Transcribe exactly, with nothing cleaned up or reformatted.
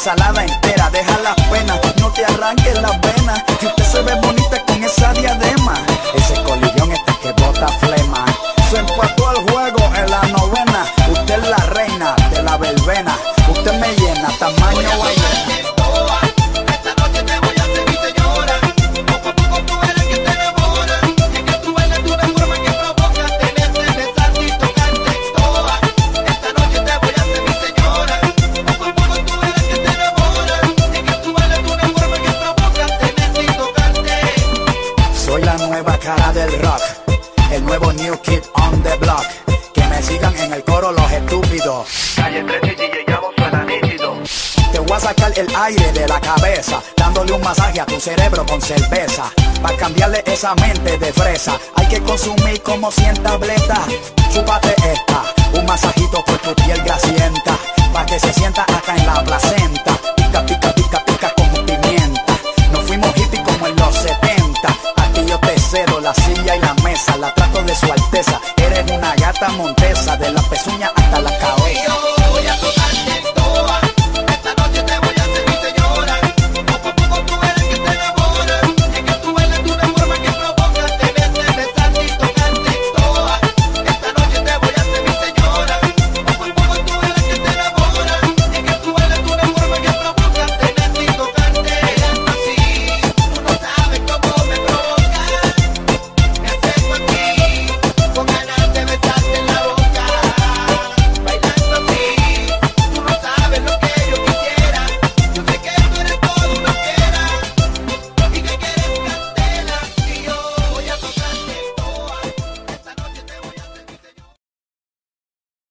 ensalada entera, deja las penas, no te arranques las venas, que usted se ve bonita con esa diadema. Ese colillón este que bota flema, se empató al juego en la novena. Usted es la reina de la verbena, usted me llena tamaño ballena. Soy la nueva cara del rock, el nuevo new kid on the block. Que me sigan en el coro los estúpidos. Calle trece y D J Yabo suena nítido. Te voy a sacar el aire de la cabeza, dándole un masaje a tu cerebro con cerveza. Pa' cambiarle esa mente de fresa, hay que consumir como cien tabletas. Chúpate esta, un masajito por tu piel grasienta, pa' que se sienta acá en la placenta. Pica, pica, pica, pica como pimienta. Nos fuimos hippie como en los setenta. Aquí yo te cedo la silla y la mesa, la trato de su alteza. Eres una gata montesa, de las pezuñas hasta la cabeza.